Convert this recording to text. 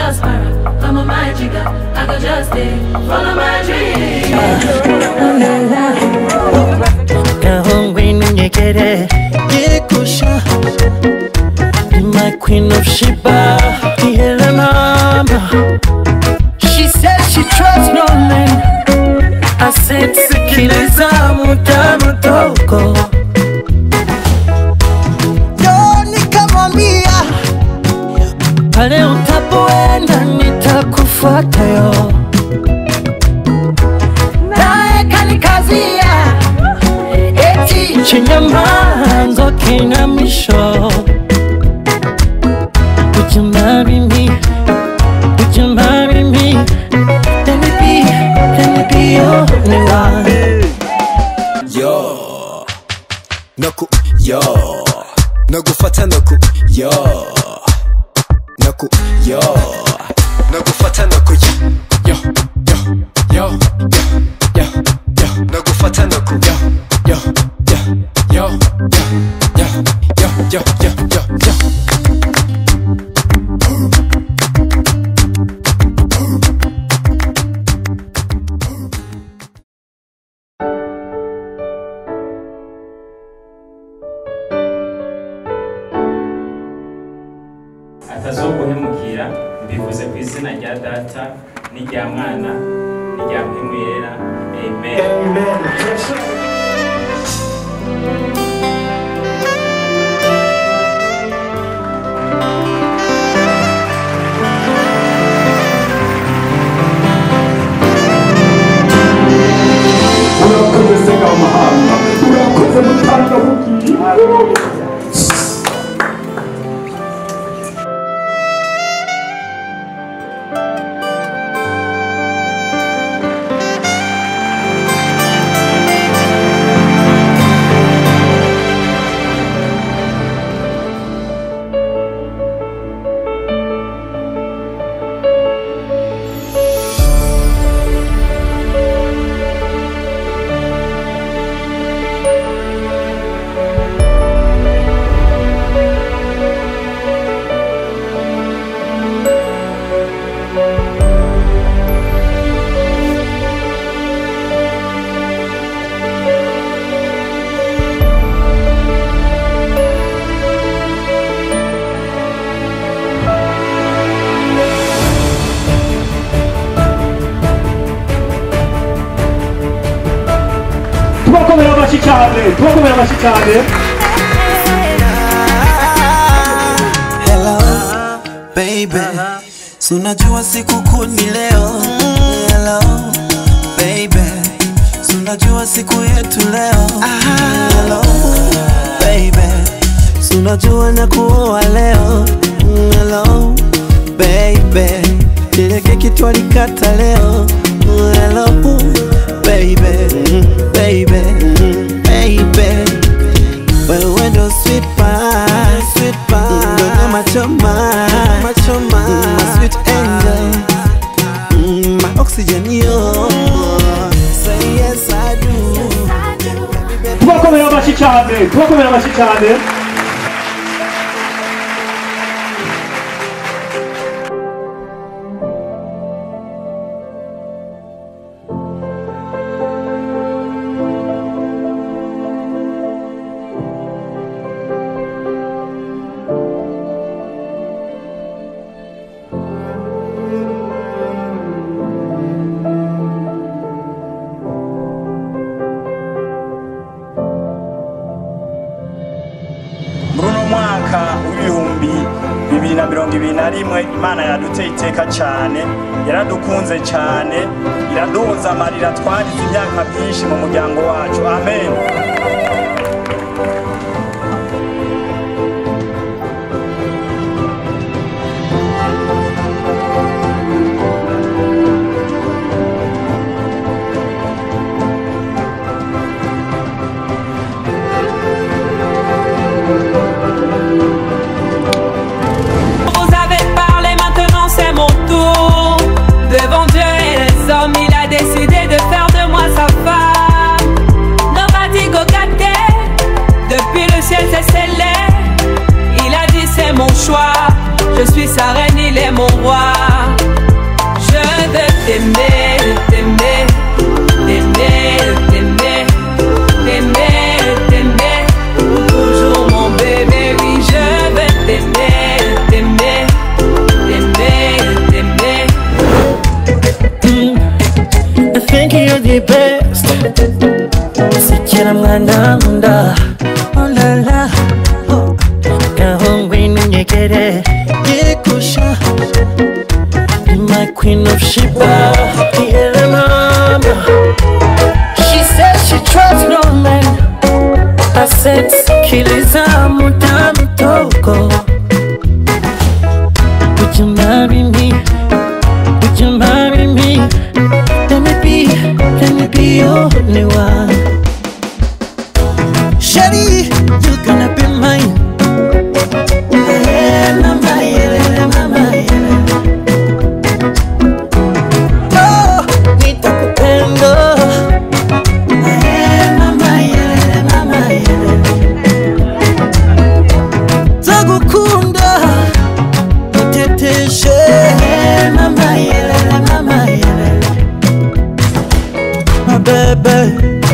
just para. Come on, my jigger, I go just stay. Follow my dreams. My queen of Sheba, the mama. She said she trusts no man. I said sikiliza mutamutoko. Yo nikamwambia pale utapoenda nitakufuata yo. Nae kanikazia eti chinyamanzo kinamisho. Would you marry me? Would you marry me? Let me be your only one. Yo, naku, yo, nagufata naku, yo, naku, yo, nagufata naku, yo, yo, yo, yo, yo, yo, nagufata naku, yo, yo, yo, yo, yo, yo, yo, yo, yo, yo, yo. Atazoguhemukira mbivuze ku izina rya Data n'irya Mwana n'irya Mpemu Yera. Amen. Urakoze senga w'amahanga, urakoze mutanga buki. Hello, baby. Sunajua siku kuu ni leo. Hello, baby. Sunajua siku yetu leo. Hello, baby. Sunajua na kuoa leo. Hello, baby. Kile keki twalikata leo. Hello, baby, baby, baby. Wewe ndo sweet pie, sweet pie. Ndo machoma, machoma, my sweet angel, my oxygen, yo. Say yes I do. Tuwakomera amashyi cyane, tuwakomera amashyi cyane. Imana yaduteye iteka cyane, yaradukunze cyane, iraduhoza amarira twarize imyaka myinshi mu muryango wacu. Amen. Devant Dieu et les hommes, il a décidé de faire de moi sa femme. Nobody go get think you're the best. Sikira mwana munda, oh la la, oh. Kahongwe nunyekere, yekusha. Be my queen of Sheba, yeah mama. She said she trusts no man. I said sikiliza mutamu toko. Would you marry me? Would you marry me? Let me be your only one. Shawty, you're gonna be mine. Mama, yeah, mama, yeah. Oh, nitakupenda. Mama, yeah, mama, yeah. Takukunda, niteteshe. Mama, yeah, mama, yeah. My baby.